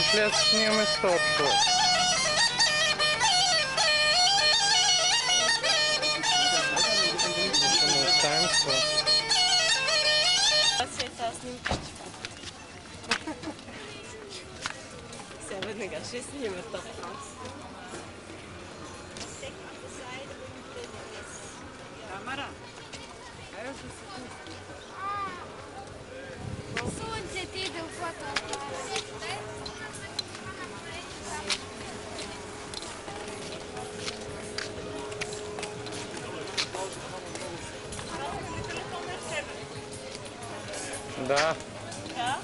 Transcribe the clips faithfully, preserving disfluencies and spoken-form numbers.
следствие местото. Оставим това. Аз е тази снимка. Сега веднага ще снима топ. Камера. Айде се си. Слънце ти да фотоапарат. Да. Да?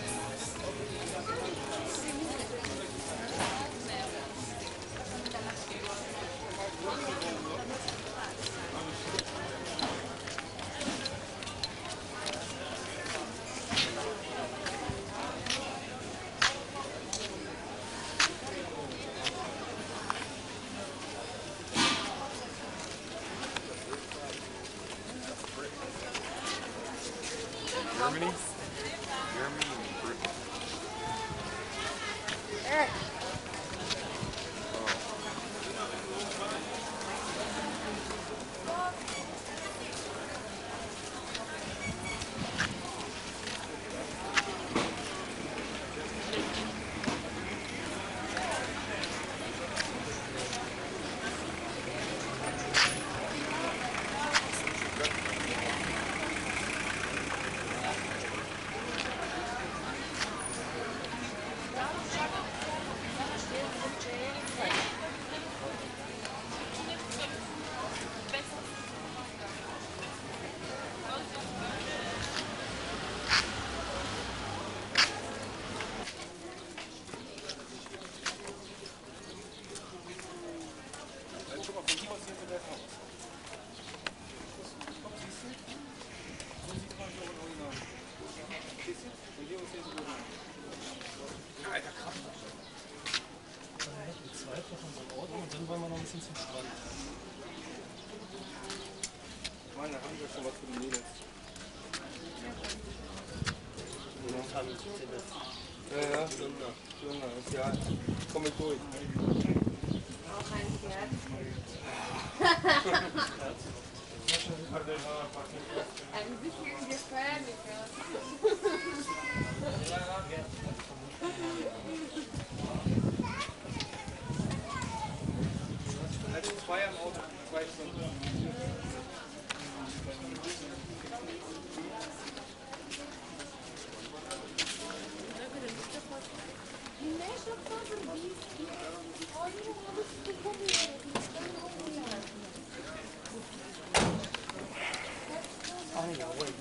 Germany? Germany and Britain. Eric. Und dann wollen wir noch ein bisschen zum Strand. Meine haben wir schon was für die Mädels. Ja, ja, Stunde. Stunde, ja. Komm mit durch. Auch ein Pferd. Ein bisschen gefährlicher. Also zwei am Auto, zwei Stunden. Oh ja, wait.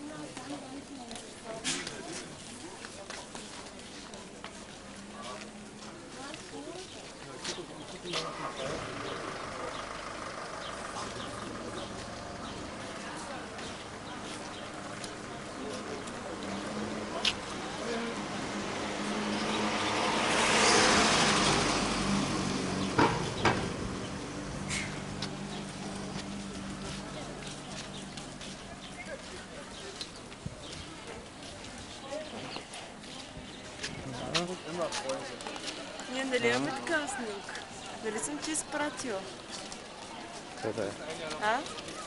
Immer Freunde. Ние нали имаме такава снимка? Дали съм ти изпратила? Къде? А?